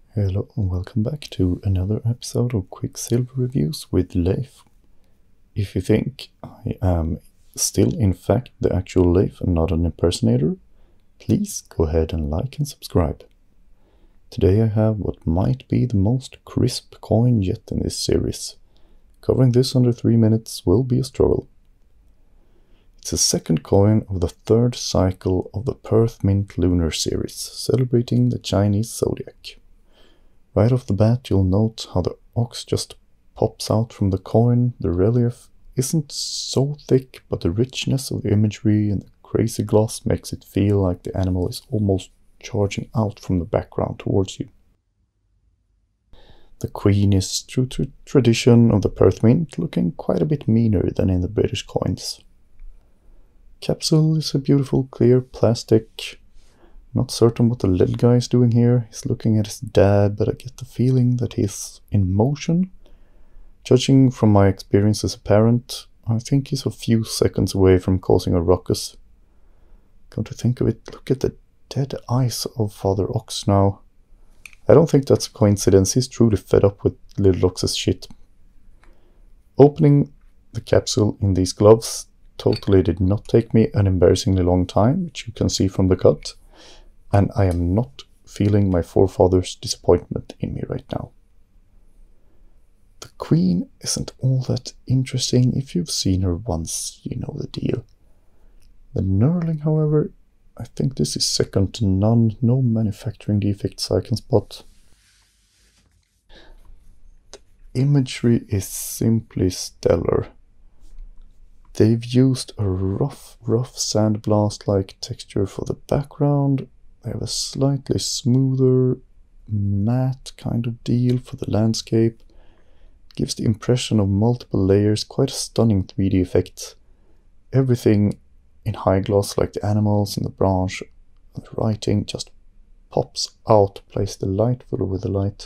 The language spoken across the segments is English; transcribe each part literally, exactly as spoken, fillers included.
Hello and welcome back to another episode of Quick Silver Reviews with Leif. If you think I am still in fact the actual Leif and not an impersonator, please go ahead and like and subscribe. Today I have what might be the most crisp coin yet in this series. Covering this under three minutes will be a struggle. It's the second coin of the third cycle of the Perth Mint Lunar series, celebrating the Chinese Zodiac. Right off the bat, you'll note how the ox just pops out from the coin. The relief isn't so thick, but the richness of the imagery and the crazy gloss makes it feel like the animal is almost charging out from the background towards you. The queen is, true to tradition of the Perth Mint, looking quite a bit meaner than in the British coins. Capsule is a beautiful clear plastic. Not certain what the little guy is doing here. He's looking at his dad, but I get the feeling that he's in motion. Judging from my experience as a parent, I think he's a few seconds away from causing a ruckus. Come to think of it, look at the dead eyes of Father Ox now. I don't think that's a coincidence. He's truly fed up with little Ox's shit. Opening the capsule in these gloves totally did not take me an embarrassingly long time, which you can see from the cut. And I am not feeling my forefathers' disappointment in me right now. The queen isn't all that interesting. If you've seen her once, you know the deal. The Knurling, however, I think this is second to none. No manufacturing defects I can spot. The imagery is simply stellar. They've used a rough, rough sandblast-like texture for the background. They have a slightly smoother, matte kind of deal for the landscape. Gives the impression of multiple layers, quite a stunning three D effect. Everything in high gloss, like the animals and the branch and the writing, just pops out, plays delightful with the light.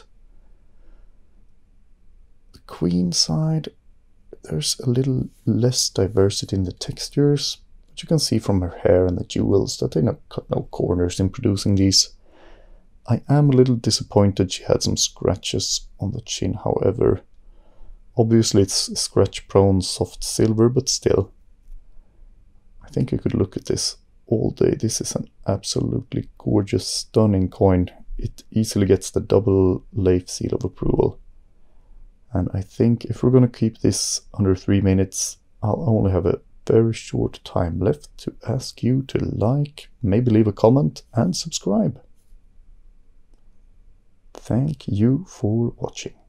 The queen side, there's a little less diversity in the textures. But you can see from her hair and the jewels that they no, cut no corners in producing these. I am a little disappointed she had some scratches on the chin, however. Obviously it's scratch-prone soft silver, but still. I think you could look at this all day. This is an absolutely gorgeous, stunning coin. It easily gets the double Leif seal of approval. And I think if we're going to keep this under three minutes, I'll only have a very short time left to ask you to like, maybe leave a comment and subscribe. Thank you for watching.